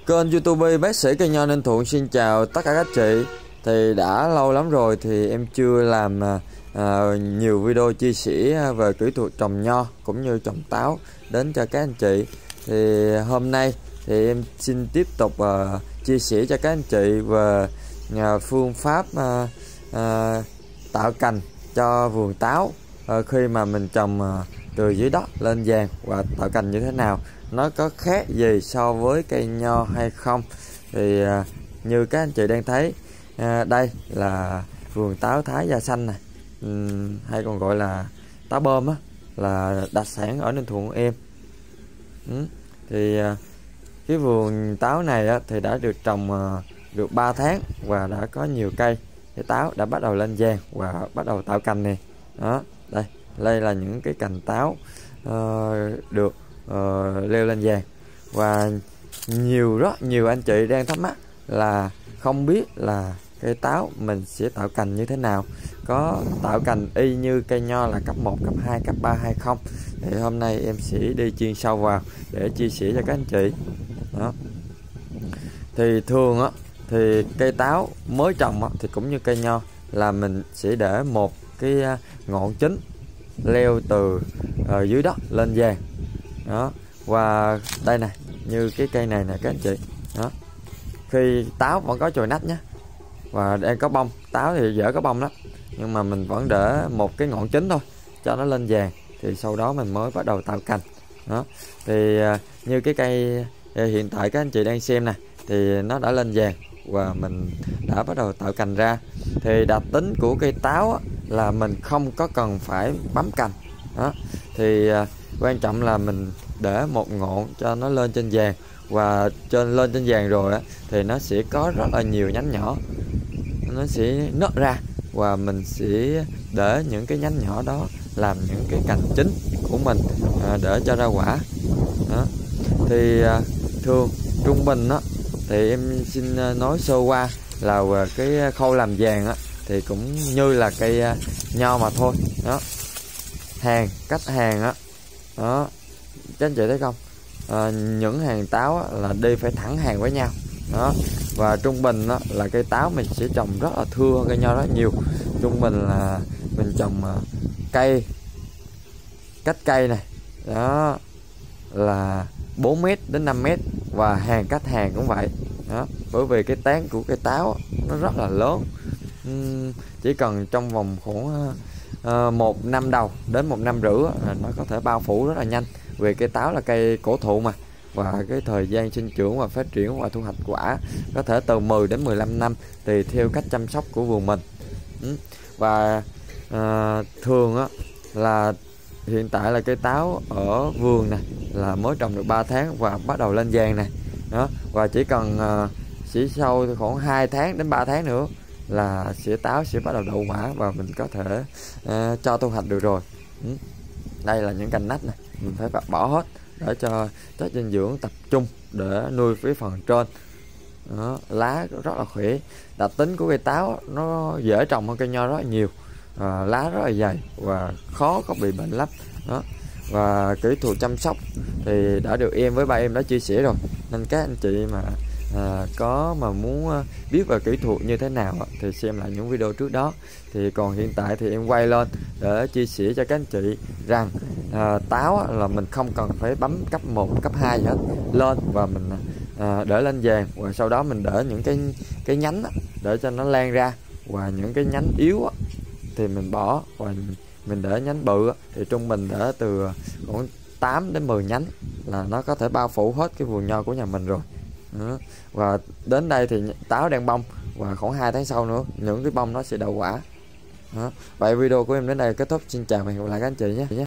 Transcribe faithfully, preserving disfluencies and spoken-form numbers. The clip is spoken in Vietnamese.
Kênh YouTube Bác sĩ Cây Nho Ninh Thuận xin chào tất cả các chị. Thì đã lâu lắm rồi thì em chưa làm à, nhiều video chia sẻ về kỹ thuật trồng nho cũng như trồng táo đến cho các anh chị. Thì hôm nay thì em xin tiếp tục à, chia sẻ cho các anh chị về à, phương pháp à, à, tạo cành cho vườn táo à, khi mà mình trồng à, từ dưới đất lên vàng, và tạo cành như thế nào, nó có khác gì so với cây nho hay không. Thì à, như các anh chị đang thấy, à, đây là vườn táo Thái da xanh này, uhm, hay còn gọi là táo bơm á, là đặc sản ở Ninh Thuận em. uhm, thì à, cái vườn táo này á, thì đã được trồng à, được ba tháng và đã có nhiều cây cái táo đã bắt đầu lên vàng và bắt đầu tạo cành nè. Đó, đây đây là những cái cành táo uh, được uh, leo lên vàng. Và nhiều rất nhiều anh chị đang thắc mắc là không biết là cây táo mình sẽ tạo cành như thế nào, có tạo cành y như cây nho là cấp một, cấp hai, cấp ba hay không. Thì hôm nay em sẽ đi chuyên sâu vào để chia sẻ cho các anh chị. Đó. Thì thường á thì cây táo mới trồng á, thì cũng như cây nho là mình sẽ để một cái ngọn chính leo từ uh, dưới đất lên vàng. Đó, và đây này, như cái cây này nè các anh chị. Đó, khi táo vẫn có chồi nách nhé, và đang có bông, táo thì dễ có bông lắm, nhưng mà mình vẫn để một cái ngọn chính thôi cho nó lên vàng, thì sau đó mình mới bắt đầu tạo cành. Đó, thì uh, như cái cây hiện tại các anh chị đang xem nè, thì nó đã lên vàng và mình đã bắt đầu tạo cành ra. Thì đặc tính của cây táo á, là mình không có cần phải bấm cành. Đó, thì uh, quan trọng là mình để một ngọn cho nó lên trên vàng, và trên lên trên vàng rồi á, thì nó sẽ có rất là nhiều nhánh nhỏ, nó sẽ nứt ra, và mình sẽ để những cái nhánh nhỏ đó làm những cái cành chính của mình à, để cho ra quả. Đó, thì à, thường trung bình á, thì em xin nói sơ qua là cái khâu làm vàng á, thì cũng như là cây nho mà thôi. Đó, hàng cách hàng á, đó các anh chị thấy không, à, những hàng táo á, là đi phải thẳng hàng với nhau. Đó, và trung bình á, là cây táo mình sẽ trồng rất là thưa hơn cây nho rất nhiều. Trung bình là mình trồng à, cây cách cây này đó là bốn mét đến năm mét, và hàng cách hàng cũng vậy. Đó, bởi vì cái tán của cây táo nó rất là lớn, uhm, chỉ cần trong vòng khoảng uh, một năm đầu đến một năm rưỡi là nó có thể bao phủ rất là nhanh, vì cây táo là cây cổ thụ mà, và cái thời gian sinh trưởng và phát triển và thu hoạch quả có thể từ mười đến mười lăm năm, tùy theo cách chăm sóc của vườn mình. uhm, và uh, thường á, là hiện tại là cây táo ở vườn này là mới trồng được ba tháng và bắt đầu lên vàng này. Đó, và chỉ cần uh, chỉ sau khoảng hai tháng đến ba tháng nữa là sẽ táo sẽ bắt đầu đậu quả, và mình có thể uh, cho thu hoạch được rồi. ừ. Đây là những cành nách này, mình phải bỏ hết để cho chất dinh dưỡng tập trung để nuôi phía phần trên. Đó, lá rất là khỏe. Đặc tính của cây táo nó dễ trồng hơn cây nho rất là nhiều, à, lá rất là dày và khó có bị bệnh lắm. Đó, và kỹ thuật chăm sóc thì đã được em với ba em đã chia sẻ rồi, nên các anh chị mà à, có mà muốn biết về kỹ thuật như thế nào thì xem lại những video trước đó. Thì còn hiện tại thì em quay lên để chia sẻ cho các anh chị rằng à, táo là mình không cần phải bấm cấp một, cấp hai gì hết, lên và mình à, để lên vàng, và sau đó mình để những cái cái nhánh để cho nó lan ra, và những cái nhánh yếu thì mình bỏ, và mình để nhánh bự thì trung bình để từ khoảng tám đến mười nhánh là nó có thể bao phủ hết cái vườn nho của nhà mình rồi. Đó, và đến đây thì táo đang bông, và khoảng hai tháng sau nữa những cái bông nó sẽ đậu quả. Đó, vậy video của em đến đây kết thúc. Xin chào và hẹn gặp lại các anh chị nhé.